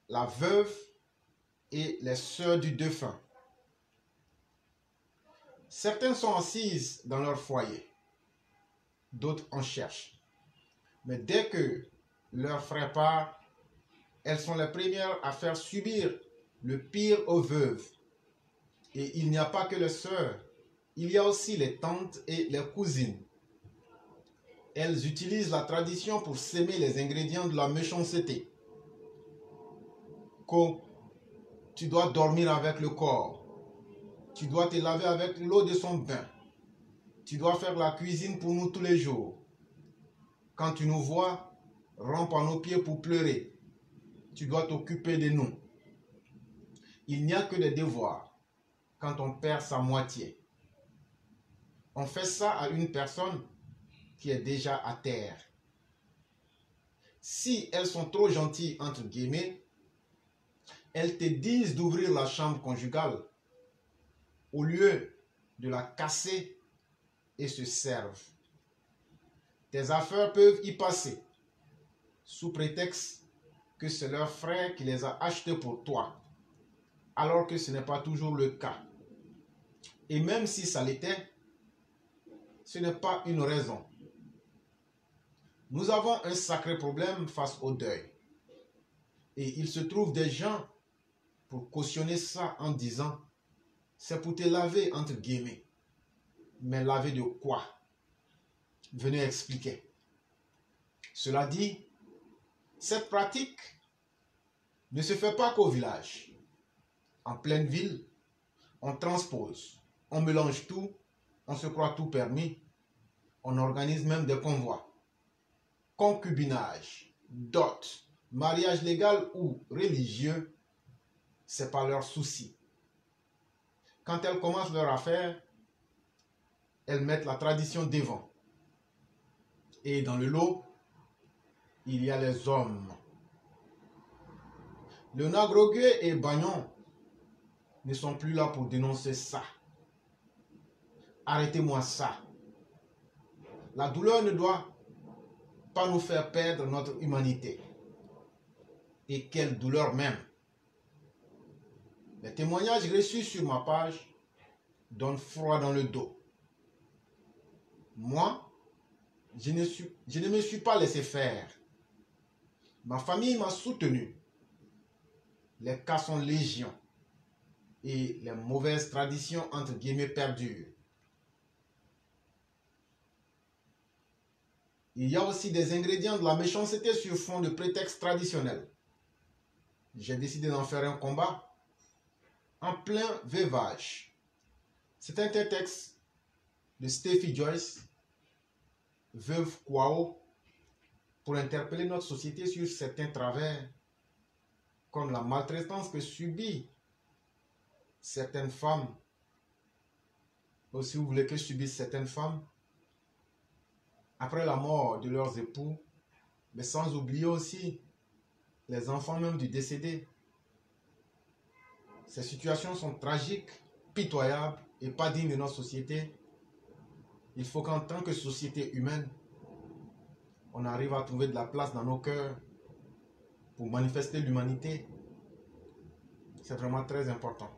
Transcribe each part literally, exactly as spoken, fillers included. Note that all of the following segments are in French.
la veuve et les sœurs du défunt. Certaines sont assises dans leur foyer, d'autres en cherchent. Mais dès que leur frère part, elles sont les premières à faire subir le pire aux veuves. Et il n'y a pas que les sœurs, il y a aussi les tantes et les cousines. Elles utilisent la tradition pour s'aimer les ingrédients de la méchanceté. Comme tu dois dormir avec le corps, tu dois te laver avec l'eau de son bain, tu dois faire la cuisine pour nous tous les jours. Quand tu nous vois, rampe à nos pieds pour pleurer. Tu dois t'occuper de nous. Il n'y a que des devoirs quand on perd sa moitié. On fait ça à une personne qui est déjà à terre. Si elles sont trop gentilles, entre guillemets, elles te disent d'ouvrir la chambre conjugale au lieu de la casser et se servent. Tes affaires peuvent y passer sous prétexte que c'est leur frère qui les a achetées pour toi, alors que ce n'est pas toujours le cas. Et même si ça l'était, ce n'est pas une raison. Nous avons un sacré problème face au deuil. Et il se trouve des gens pour cautionner ça en disant « c'est pour te laver entre guillemets ». Mais laver de quoi? Venez expliquer. Cela dit, cette pratique ne se fait pas qu'au village. En pleine ville, on transpose, on mélange tout, on se croit tout permis, on organise même des convois. Concubinage, dot, mariage légal ou religieux, c'est pas leur souci. Quand elles commencent leur affaire, elles mettent la tradition devant. Et dans le lot, il y a les hommes. Léonard Groguet et Bagnon ne sont plus là pour dénoncer ça. Arrêtez-moi ça. La douleur ne doit pas nous faire perdre notre humanité. Et quelle douleur même. Les témoignages reçus sur ma page donnent froid dans le dos. Moi, je ne, suis, je ne me suis pas laissé faire. Ma famille m'a soutenu. Les cas sont légion. Et les mauvaises traditions, entre guillemets, perdurent. Il y a aussi des ingrédients de la méchanceté sur fond de prétextes traditionnels. J'ai décidé d'en faire un combat en plein veuvage. C'est un texte de Steffi Joyce, veuve Kwao, pour interpeller notre société sur certains travers, comme la maltraitance que subit certaines femmes, ou si vous voulez que subissent certaines femmes, après la mort de leurs époux, mais sans oublier aussi les enfants même du décédé. Ces situations sont tragiques, pitoyables et pas dignes de notre société. Il faut qu'en tant que société humaine, on arrive à trouver de la place dans nos cœurs pour manifester l'humanité. C'est vraiment très important.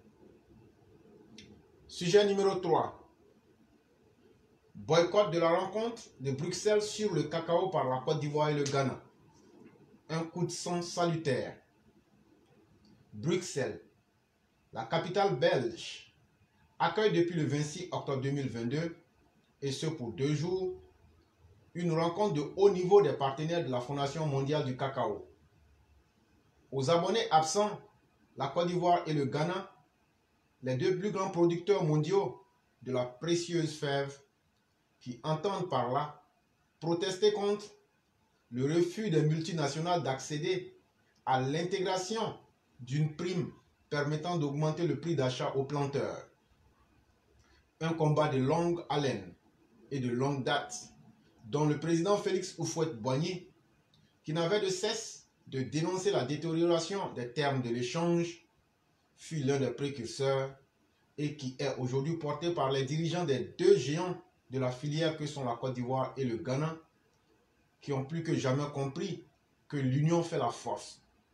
Sujet numéro trois. Boycott de la rencontre de Bruxelles sur le cacao par la Côte d'Ivoire et le Ghana. Un coup de sang salutaire. Bruxelles, la capitale belge, accueille depuis le vingt-six octobre deux mille vingt-deux, et ce pour deux jours, une rencontre de haut niveau des partenaires de la Fondation mondiale du cacao. Aux abonnés absents, la Côte d'Ivoire et le Ghana, les deux plus grands producteurs mondiaux de la précieuse fève, qui entendent par là protester contre le refus des multinationales d'accéder à l'intégration d'une prime permettant d'augmenter le prix d'achat aux planteurs. Un combat de longue haleine et de longue date, dont le président Félix Houphouët-Boigny, qui n'avait de cesse de dénoncer la détérioration des termes de l'échange, fut l'un des précurseurs et qui est aujourd'hui porté par les dirigeants des deux géants de la filière que sont la Côte d'Ivoire et le Ghana, qui ont plus que jamais compris que l'union fait la force.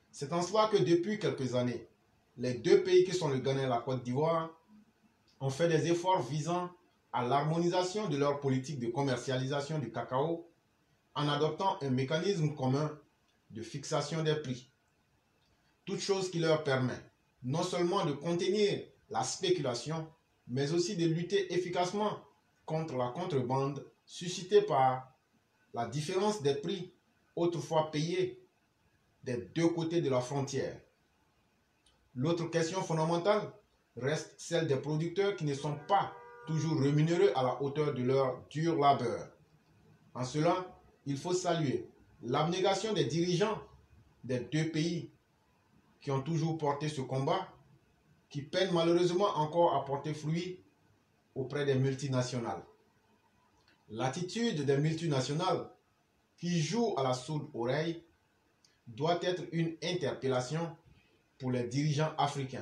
C'est en cela que depuis quelques années, les deux pays qui sont le Ghana et la Côte d'Ivoire ont fait des efforts visant à l'harmonisation de leur politique de commercialisation du cacao en adoptant un mécanisme commun de fixation des prix. Toute chose qui leur permet non seulement de contenir la spéculation, mais aussi de lutter efficacement contre la contrebande suscitée par la différence des prix autrefois payés des deux côtés de la frontière. L'autre question fondamentale reste celle des producteurs qui ne sont pas toujours rémunérés à la hauteur de leur dur labeur. En cela, il faut saluer l'abnégation des dirigeants des deux pays qui ont toujours porté ce combat, qui peinent malheureusement encore à porter fruit auprès des multinationales. L'attitude des multinationales qui jouent à la sourde oreille doit être une interpellation pour les dirigeants africains.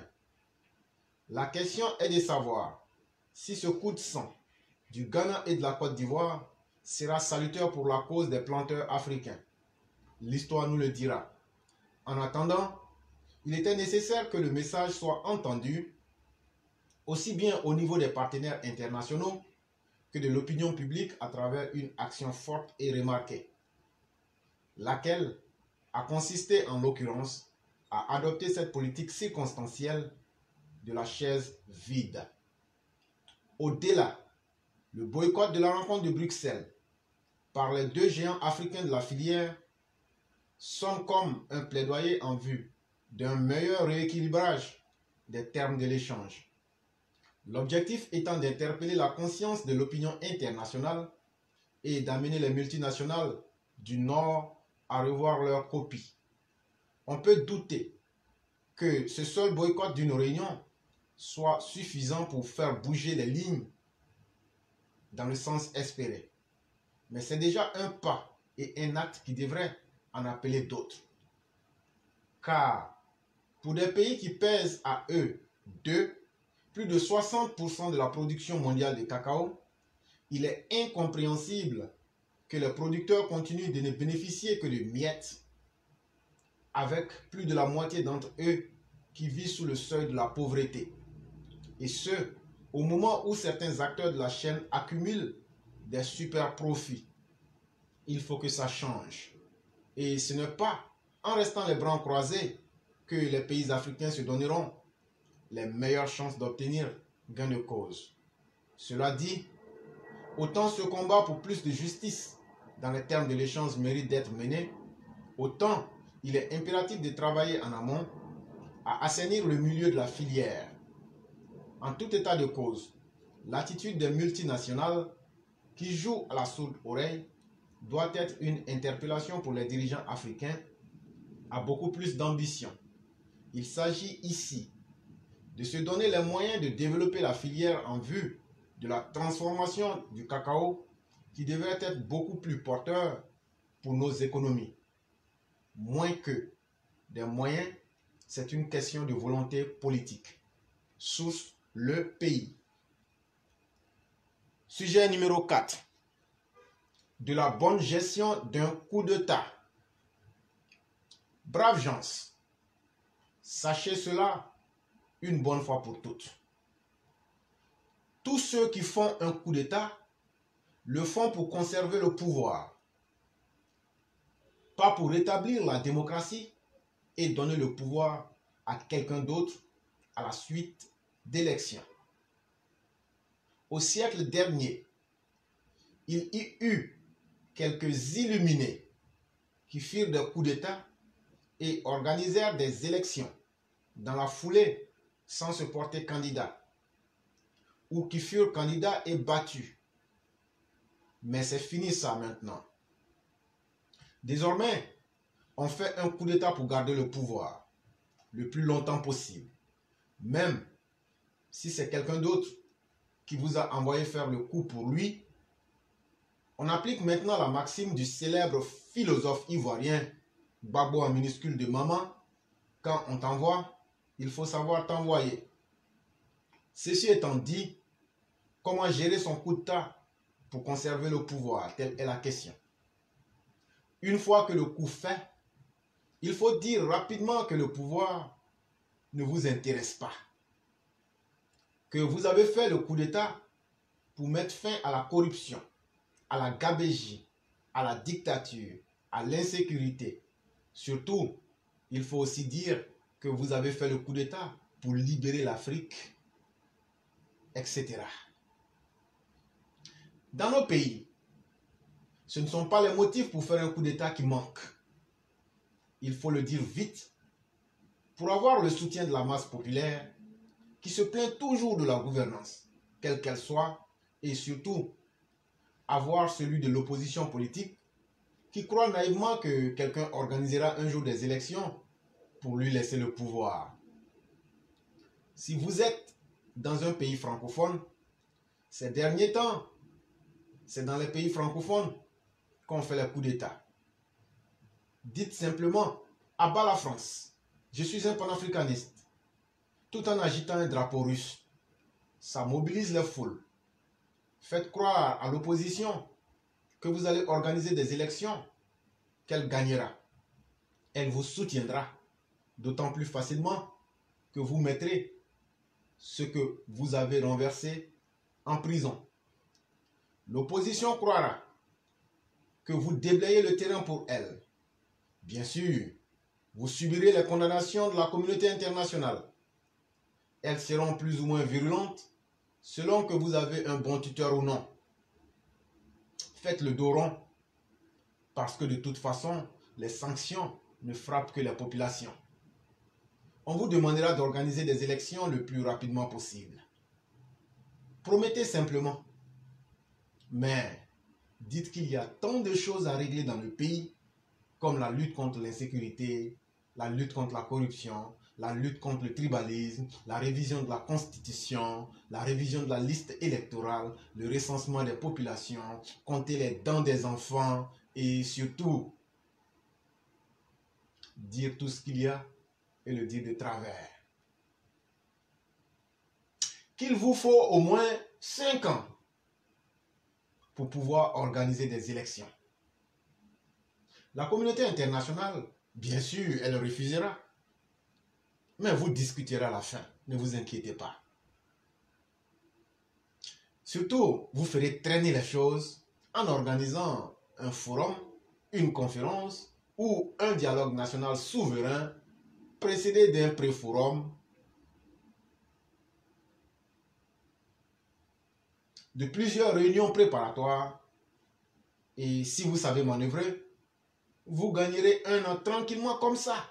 La question est de savoir si ce coup de sang du Ghana et de la Côte d'Ivoire sera salutaire pour la cause des planteurs africains. L'histoire nous le dira. En attendant, il était nécessaire que le message soit entendu aussi bien au niveau des partenaires internationaux que de l'opinion publique à travers une action forte et remarquée, laquelle a consisté en l'occurrence à adopter cette politique circonstancielle de la chaise vide. Au-delà, le boycott de la rencontre de Bruxelles par les deux géants africains de la filière sonne comme un plaidoyer en vue d'un meilleur rééquilibrage des termes de l'échange. L'objectif étant d'interpeller la conscience de l'opinion internationale et d'amener les multinationales du Nord à revoir leur copie. On peut douter que ce seul boycott d'une réunion soit suffisant pour faire bouger les lignes dans le sens espéré. Mais c'est déjà un pas et un acte qui devrait en appeler d'autres. Car pour des pays qui pèsent à eux deux, plus de soixante pour cent de la production mondiale de cacao, il est incompréhensible que les producteurs continuent de ne bénéficier que de miettes, avec plus de la moitié d'entre eux qui vivent sous le seuil de la pauvreté. Et ce, au moment où certains acteurs de la chaîne accumulent des super profits. Il faut que ça change. Et ce n'est pas en restant les bras croisés que les pays africains se donneront les meilleures chances d'obtenir gain de cause. Cela dit, autant ce combat pour plus de justice dans les termes de l'échange mérite d'être mené, autant il est impératif de travailler en amont à assainir le milieu de la filière. En tout état de cause, l'attitude des multinationales qui jouent à la sourde oreille doit être une interpellation pour les dirigeants africains à beaucoup plus d'ambition. Il s'agit ici de se donner les moyens de développer la filière en vue de la transformation du cacao qui devrait être beaucoup plus porteur pour nos économies. Moins que des moyens, c'est une question de volonté politique. Source, le pays. Sujet numéro quatre. De la bonne gestion d'un coup d'État. Braves gens, sachez cela une bonne fois pour toutes. Tous ceux qui font un coup d'État le font pour conserver le pouvoir, pas pour rétablir la démocratie et donner le pouvoir à quelqu'un d'autre à la suite d'élections. Au siècle dernier, il y eut quelques illuminés qui firent des coups d'État et organisèrent des élections dans la foulée sans se porter candidat, ou qui furent candidats et battus. Mais c'est fini ça maintenant. Désormais, on fait un coup d'État pour garder le pouvoir le plus longtemps possible. Même si c'est quelqu'un d'autre qui vous a envoyé faire le coup pour lui, on applique maintenant la maxime du célèbre philosophe ivoirien, Gbagbo en minuscule de maman, quand on t'envoie, il faut savoir t'envoyer. Ceci étant dit, comment gérer son coup d'État pour conserver le pouvoir? Telle est la question. Une fois que le coup fait, il faut dire rapidement que le pouvoir ne vous intéresse pas. Que vous avez fait le coup d'État pour mettre fin à la corruption, à la gabegie, à la dictature, à l'insécurité. Surtout, il faut aussi dire que vous avez fait le coup d'État pour libérer l'Afrique, et cetera. Dans nos pays, ce ne sont pas les motifs pour faire un coup d'État qui manquent. Il faut le dire vite, pour avoir le soutien de la masse populaire qui se plaint toujours de la gouvernance, quelle qu'elle soit, et surtout avoir celui de l'opposition politique qui croit naïvement que quelqu'un organisera un jour des élections pour lui laisser le pouvoir. Si vous êtes dans un pays francophone, ces derniers temps, c'est dans les pays francophones qu'on fait les coups d'État. Dites simplement, à bas la France, je suis un panafricaniste, tout en agitant un drapeau russe. Ça mobilise les foules. Faites croire à l'opposition que vous allez organiser des élections, qu'elle gagnera. Elle vous soutiendra, d'autant plus facilement que vous mettrez ce que vous avez renversé en prison. L'opposition croira que vous déblayez le terrain pour elle. Bien sûr, vous subirez les condamnations de la communauté internationale. Elles seront plus ou moins virulentes selon que vous avez un bon tuteur ou non. Faites le dos rond parce que de toute façon, les sanctions ne frappent que la population. On vous demandera d'organiser des élections le plus rapidement possible. Promettez simplement. Mais dites qu'il y a tant de choses à régler dans le pays, comme la lutte contre l'insécurité, la lutte contre la corruption, la lutte contre le tribalisme, la révision de la constitution, la révision de la liste électorale, le recensement des populations, compter les dents des enfants et surtout dire tout ce qu'il y a et le dire de travers. Qu'il vous faut au moins cinq ans pour pouvoir organiser des élections. La communauté internationale, bien sûr, elle refusera. Mais vous discuterez à la fin, ne vous inquiétez pas. Surtout, vous ferez traîner les choses en organisant un forum, une conférence ou un dialogue national souverain précédé d'un pré-forum, de plusieurs réunions préparatoires. Et si vous savez manœuvrer, vous gagnerez un an tranquillement comme ça.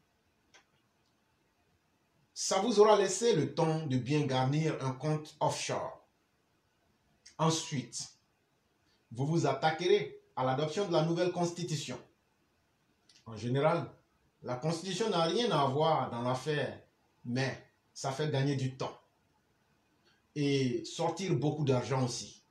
Ça vous aura laissé le temps de bien garnir un compte offshore. Ensuite, vous vous attaquerez à l'adoption de la nouvelle constitution. En général, la constitution n'a rien à voir dans l'affaire, mais ça fait gagner du temps et sortir beaucoup d'argent aussi.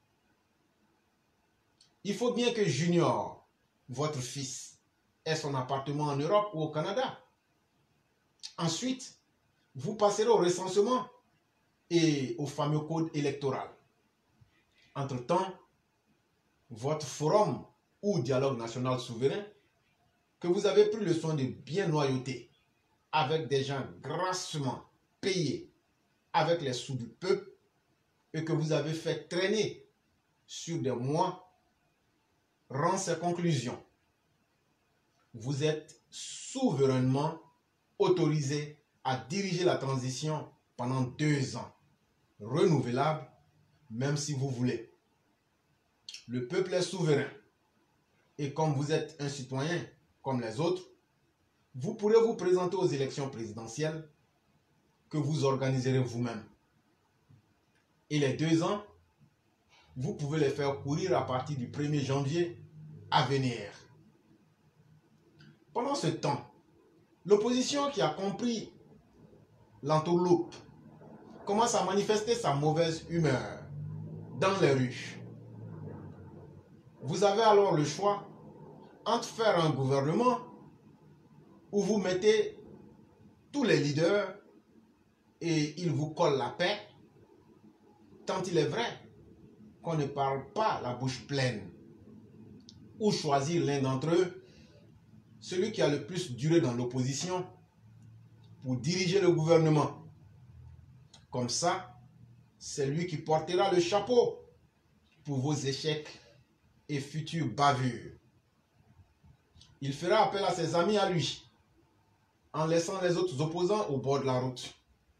Il faut bien que Junior, votre fils, ait son appartement en Europe ou au Canada. Ensuite, vous passerez au recensement et au fameux code électoral. Entre-temps, votre forum ou dialogue national souverain que vous avez pris le soin de bien noyauter avec des gens grassement payés avec les sous du peuple et que vous avez fait traîner sur des mois rend ses conclusions. Vous êtes souverainement autorisé à diriger la transition pendant deux ans, renouvelable, même si vous voulez. Le peuple est souverain. Et comme vous êtes un citoyen comme les autres, vous pourrez vous présenter aux élections présidentielles que vous organiserez vous-même. Et les deux ans, vous pouvez les faire courir à partir du premier janvier à venir. Pendant ce temps, l'opposition qui a compris l'entourloupe commence à manifester sa mauvaise humeur dans les rues. Vous avez alors le choix entre faire un gouvernement où vous mettez tous les leaders et ils vous collent la paix, tant il est vrai qu'on ne parle pas la bouche pleine, ou choisir l'un d'entre eux celui qui a le plus duré dans l'opposition pour diriger le gouvernement. Comme ça, c'est lui qui portera le chapeau pour vos échecs et futures bavures. Il fera appel à ses amis à lui, en laissant les autres opposants au bord de la route.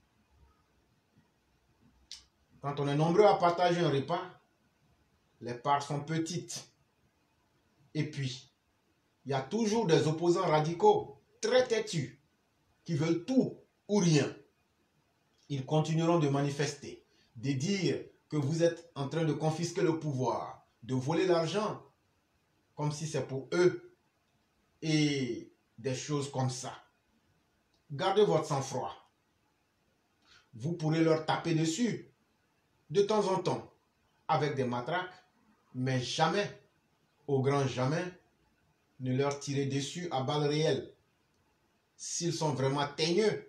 Quand on est nombreux à partager un repas, les parts sont petites. Et puis, il y a toujours des opposants radicaux, très têtus, qui veulent tout ou rien. Ils continueront de manifester, de dire que vous êtes en train de confisquer le pouvoir, de voler l'argent, comme si c'est pour eux, et des choses comme ça. Gardez votre sang-froid. Vous pourrez leur taper dessus, de temps en temps, avec des matraques, mais jamais, au grand jamais, ne leur tirez dessus à balles réelles. S'ils sont vraiment teigneux,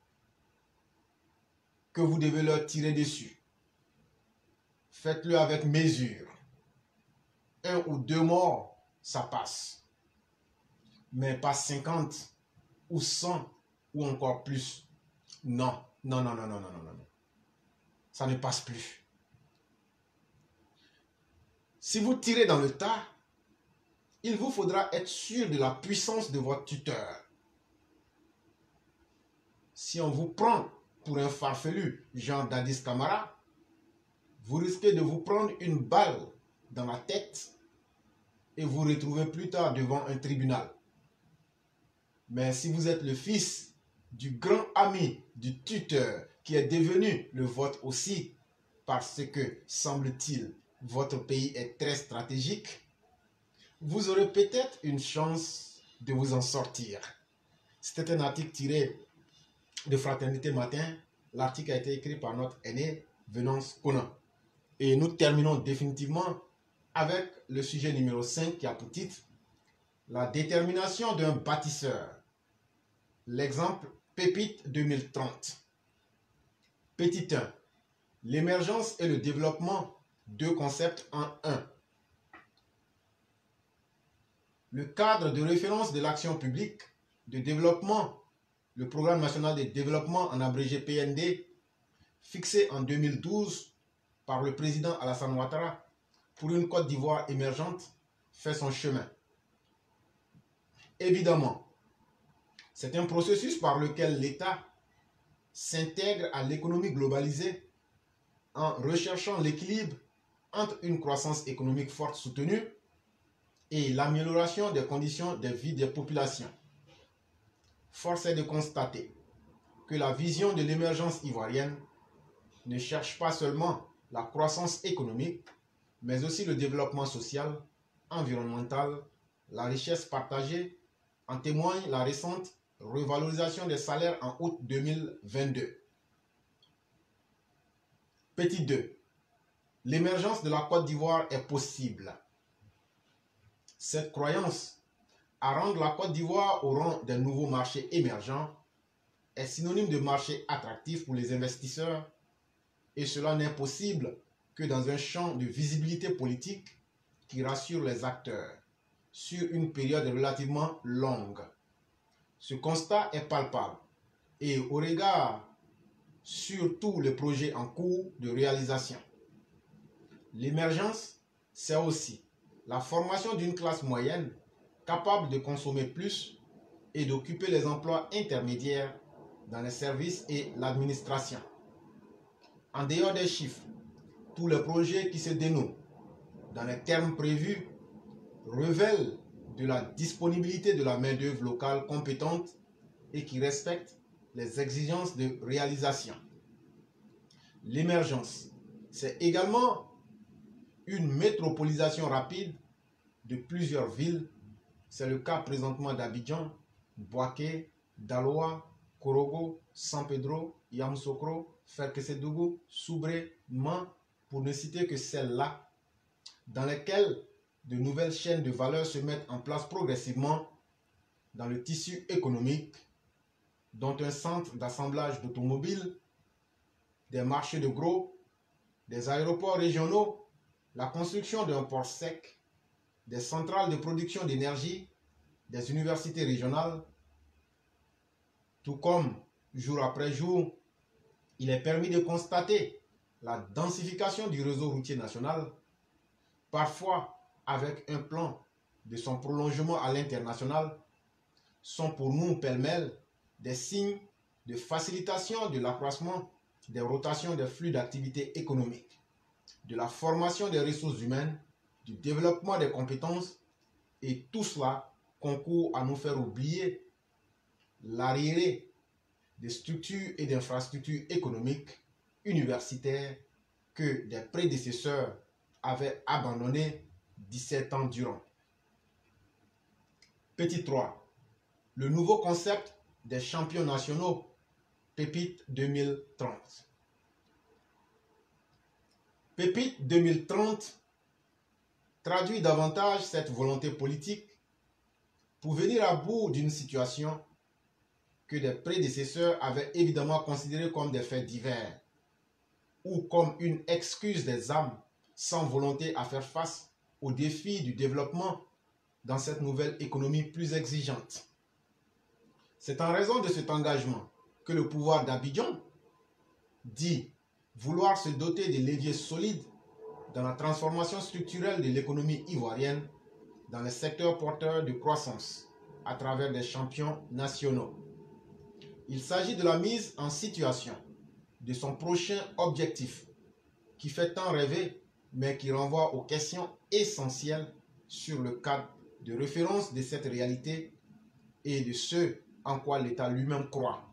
que vous devez leur tirer dessus. Faites-le avec mesure. Un ou deux morts, ça passe. Mais pas cinquante ou cent ou encore plus. Non, non, non, non, non, non, non, non. Ça ne passe plus. Si vous tirez dans le tas, il vous faudra être sûr de la puissance de votre tuteur. Si on vous prend pour un farfelu, genre Dadis Camara, vous risquez de vous prendre une balle dans la tête et vous retrouver plus tard devant un tribunal. Mais si vous êtes le fils du grand ami du tuteur qui est devenu le vôtre aussi, parce que, semble-t-il, votre pays est très stratégique, vous aurez peut-être une chance de vous en sortir. C'était un article tiré de Fraternité Matin. L'article a été écrit par notre aîné Venance Conan. Et nous terminons définitivement avec le sujet numéro cinq qui a pour titre la détermination d'un bâtisseur. L'exemple Pépite deux mille trente. Petit un. L'émergence et le développement, deux concepts en un. Le cadre de référence de l'action publique de développement, le Programme national de développement en abrégé P N D, fixé en deux mille douze par le président Alassane Ouattara pour une Côte d'Ivoire émergente, fait son chemin. Évidemment, c'est un processus par lequel l'État s'intègre à l'économie globalisée en recherchant l'équilibre entre une croissance économique forte soutenue et l'amélioration des conditions de vie des populations. Force est de constater que la vision de l'émergence ivoirienne ne cherche pas seulement la croissance économique, mais aussi le développement social, environnemental, la richesse partagée. En témoigne la récente revalorisation des salaires en août deux mille vingt-deux. Petit deux. L'émergence de la Côte d'Ivoire est possible. Cette croyance à rendre la Côte d'Ivoire au rang des nouveaux marchés émergents est synonyme de marché attractif pour les investisseurs, et cela n'est possible que dans un champ de visibilité politique qui rassure les acteurs sur une période relativement longue. Ce constat est palpable et au regard sur tous les projets en cours de réalisation. L'émergence, c'est aussi la formation d'une classe moyenne capable de consommer plus et d'occuper les emplois intermédiaires dans les services et l'administration. En dehors des chiffres, tous les projets qui se dénouent dans les termes prévus révèlent de la disponibilité de la main-d'œuvre locale compétente et qui respecte les exigences de réalisation. L'émergence, c'est également une métropolisation rapide de plusieurs villes. C'est le cas présentement d'Abidjan, Bouaké, Daloa, Korogo, San Pedro, Yamoussoukro, Ferkessédougou, Soubré, Man, pour ne citer que celles-là, dans lesquelles de nouvelles chaînes de valeur se mettent en place progressivement dans le tissu économique, dont un centre d'assemblage d'automobiles, des marchés de gros, des aéroports régionaux, la construction d'un port sec, des centrales de production d'énergie, des universités régionales, tout comme jour après jour, il est permis de constater la densification du réseau routier national, parfois avec un plan de son prolongement à l'international, sont pour nous pêle-mêle des signes de facilitation de l'accroissement des rotations des flux d'activités économiques, de la formation des ressources humaines, du développement des compétences, et tout cela concourt à nous faire oublier l'arriéré des structures et d'infrastructures économiques universitaires que des prédécesseurs avaient abandonnées dix-sept ans durant. Petit trois. Le nouveau concept des champions nationaux Pépite deux mille trente. Pépite deux mille trente traduit davantage cette volonté politique pour venir à bout d'une situation que des prédécesseurs avaient évidemment considérée comme des faits divers ou comme une excuse des âmes sans volonté à faire face aux défis du développement dans cette nouvelle économie plus exigeante. C'est en raison de cet engagement que le pouvoir d'Abidjan dit vouloir se doter de leviers solides dans la transformation structurelle de l'économie ivoirienne dans les secteurs porteurs de croissance à travers des champions nationaux. Il s'agit de la mise en situation de son prochain objectif qui fait tant rêver mais qui renvoie aux questions essentielles sur le cadre de référence de cette réalité et de ce en quoi l'État lui-même croit.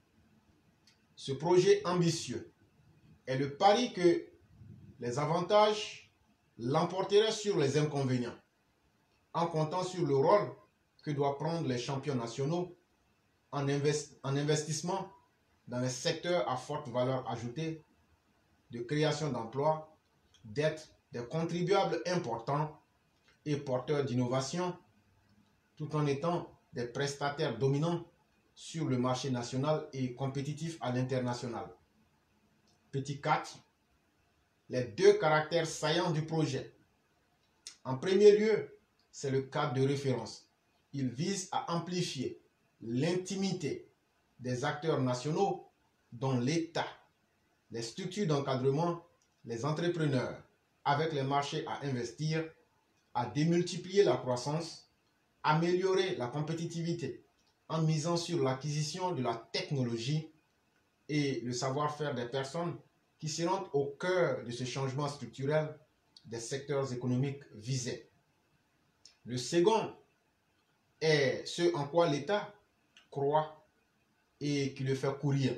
Ce projet ambitieux est le pari que les avantages l'emporteraient sur les inconvénients, en comptant sur le rôle que doivent prendre les champions nationaux en, invest en investissement dans les secteurs à forte valeur ajoutée, de création d'emplois, d'être des contribuables importants et porteurs d'innovation, tout en étant des prestataires dominants sur le marché national et compétitifs à l'international. Petit quatre. Les deux caractères saillants du projet. En premier lieu, c'est le cadre de référence. Il vise à amplifier l'intimité des acteurs nationaux dont l'État, les structures d'encadrement, les entrepreneurs, avec les marchés à investir, à démultiplier la croissance, améliorer la compétitivité en misant sur l'acquisition de la technologie et le savoir-faire des personnes qui seront au cœur de ce changement structurel des secteurs économiques visés. Le second est ce en quoi l'État croit et qui le fait courir,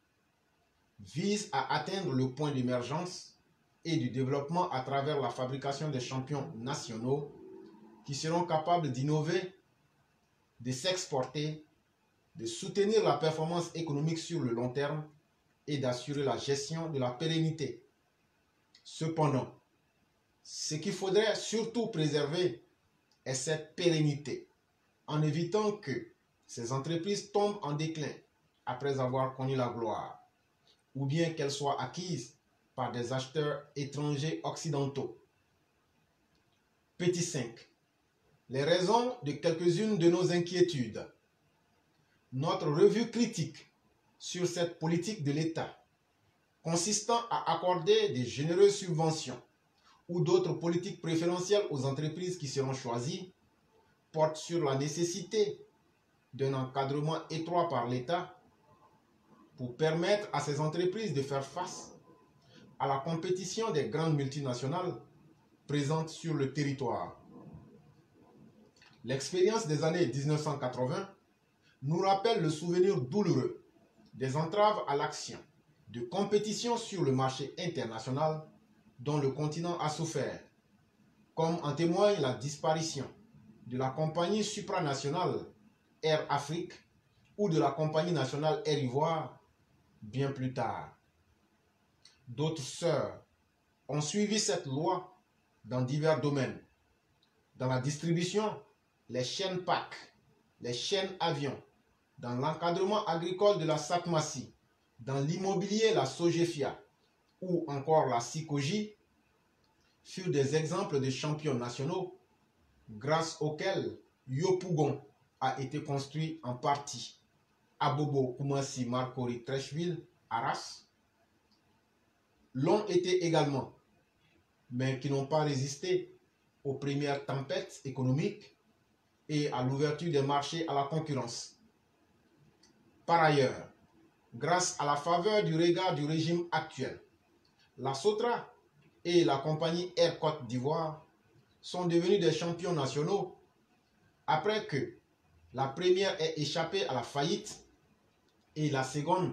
vise à atteindre le point d'émergence et du développement à travers la fabrication des champions nationaux qui seront capables d'innover, de s'exporter, de soutenir la performance économique sur le long terme et d'assurer la gestion de la pérennité. Cependant, ce qu'il faudrait surtout préserver est cette pérennité, en évitant que ces entreprises tombent en déclin après avoir connu la gloire, ou bien qu'elles soient acquises par des acheteurs étrangers occidentaux. Petit cinq. Les raisons de quelques-unes de nos inquiétudes. Notre revue critique sur cette politique de l'État, consistant à accorder des généreuses subventions ou d'autres politiques préférentielles aux entreprises qui seront choisies, porte sur la nécessité d'un encadrement étroit par l'État pour permettre à ces entreprises de faire face à la compétition des grandes multinationales présentes sur le territoire. L'expérience des années mille neuf cent quatre-vingts nous rappelle le souvenir douloureux des entraves à l'action de compétition sur le marché international dont le continent a souffert, comme en témoigne la disparition de la compagnie supranationale Air Afrique ou de la compagnie nationale Air Ivoire bien plus tard. D'autres sœurs ont suivi cette loi dans divers domaines. Dans la distribution, les chaînes P A C, les chaînes avions, dans l'encadrement agricole de la SATMASI, dans l'immobilier, la Sogefia ou encore la SICOGI, furent des exemples de champions nationaux grâce auxquels Yopougon a été construit en partie à Bobo Koumassi Marcory Trècheville, Arras, l'ont été également, mais qui n'ont pas résisté aux premières tempêtes économiques et à l'ouverture des marchés à la concurrence. Par ailleurs, grâce à la faveur du regard du régime actuel, la Sotra et la compagnie Air Côte d'Ivoire sont devenus des champions nationaux après que la première ait échappé à la faillite et la seconde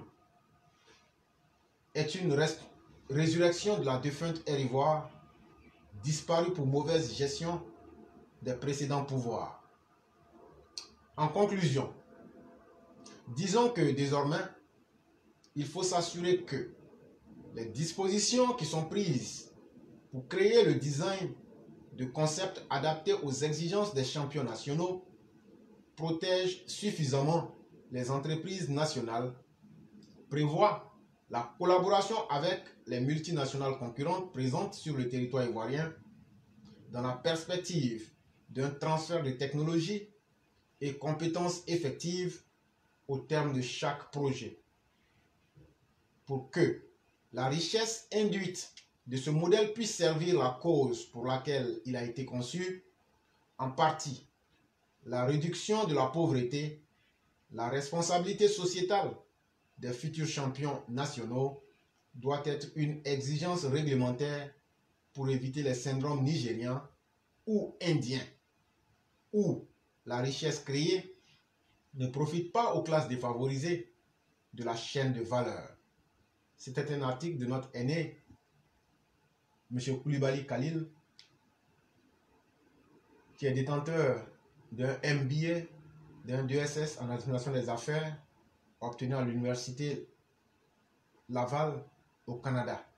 est une résurrection de la défunte Air Ivoire, disparue pour mauvaise gestion des précédents pouvoirs. En conclusion, disons que désormais, il faut s'assurer que les dispositions qui sont prises pour créer le design de concepts adaptés aux exigences des champions nationaux protègent suffisamment les entreprises nationales, prévoient la collaboration avec les multinationales concurrentes présentes sur le territoire ivoirien dans la perspective d'un transfert de technologies et compétences effectives au terme de chaque projet, pour que la richesse induite de ce modèle puisse servir la cause pour laquelle il a été conçu, en partie la réduction de la pauvreté, la responsabilité sociétale des futurs champions nationaux doit être une exigence réglementaire pour éviter les syndromes nigérians ou indiens, où la richesse créée ne profite pas aux classes défavorisées de la chaîne de valeur. C'était un article de notre aîné, M. Koulibaly Khalil, qui est détenteur d'un M B A, d'un D E S S en administration des affaires, obtenu à l'université Laval au Canada.